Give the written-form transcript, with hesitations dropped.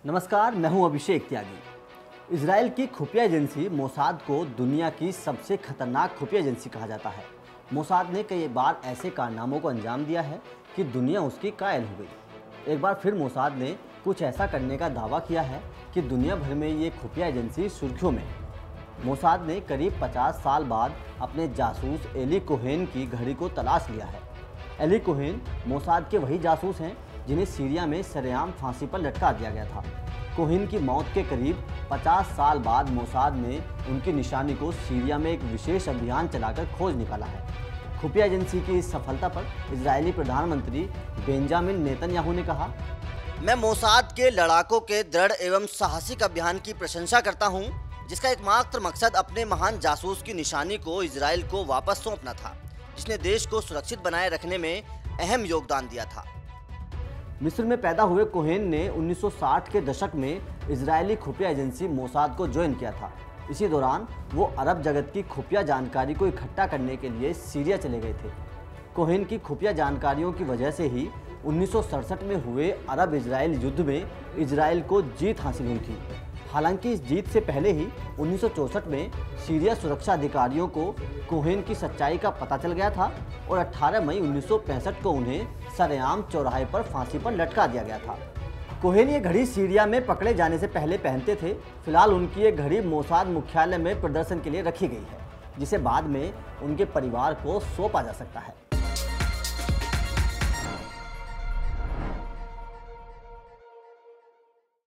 नमस्कार, मैं हूं अभिषेक त्यागी। इजराइल की खुफिया एजेंसी मोसाद को दुनिया की सबसे खतरनाक खुफिया एजेंसी कहा जाता है। मोसाद ने कई बार ऐसे कारनामों को अंजाम दिया है कि दुनिया उसकी कायल हो गई। एक बार फिर मोसाद ने कुछ ऐसा करने का दावा किया है कि दुनिया भर में ये खुफिया एजेंसी सुर्खियों में है। मोसाद ने करीब 50 साल बाद अपने जासूस एली कोहेन की घड़ी को तलाश लिया है। एली कोहेन मोसाद के वही जासूस हैं जिन्हें सीरिया में सरेआम फांसी पर लटका दिया गया था। कोहेन की मौत के करीब 50 साल बाद मोसाद ने उनकी निशानी को सीरिया में एक विशेष अभियान चलाकर खोज निकाला है। खुफिया एजेंसी की इस सफलता पर इजरायली प्रधानमंत्री बेंजामिन नेतन्याहू ने कहा, मैं मोसाद के लड़ाकों के दृढ़ एवं साहसिक अभियान की प्रशंसा करता हूं, जिसका एकमात्र मकसद अपने महान जासूस की निशानी को इजराइल को वापस सौंपना था, जिसने देश को सुरक्षित बनाए रखने में अहम योगदान दिया था। मिस्र में पैदा हुए कोहेन ने 1960 के दशक में इजरायली खुफिया एजेंसी मोसाद को ज्वाइन किया था। इसी दौरान वो अरब जगत की खुफिया जानकारी को इकट्ठा करने के लिए सीरिया चले गए थे। कोहेन की खुफिया जानकारियों की वजह से ही 1967 में हुए अरब इजराइल युद्ध में इजराइल को जीत हासिल हुई थी। हालांकि इस जीत से पहले ही 1964 में सीरिया सुरक्षा अधिकारियों को कोहेन की सच्चाई का पता चल गया था और 18 मई 1965 को उन्हें सरेआम चौराहे पर फांसी पर लटका दिया गया था। कोहेन ये घड़ी सीरिया में पकड़े जाने से पहले पहनते थे। फिलहाल उनकी ये घड़ी मोसाद मुख्यालय में प्रदर्शन के लिए रखी गई है, जिसे बाद में उनके परिवार को सौंपा जा सकता है।